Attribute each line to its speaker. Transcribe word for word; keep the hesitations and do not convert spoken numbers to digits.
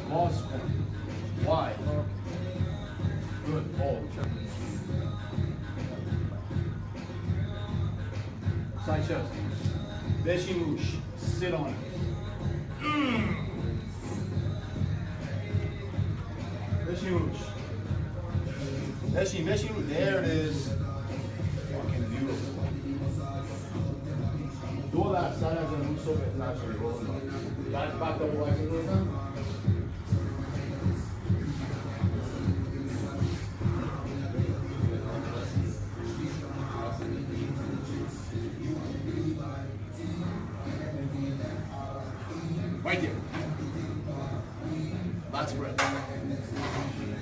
Speaker 1: Lost one. Wide. Good. Hold. Side chest. Beshi-mush. Sit on it. Mm. Beshi-mush. Beshi, beshi, there it is. Fucking beautiful. Todas las salas del uso de flash y rosa. That's back up like this now. Right there. That's great.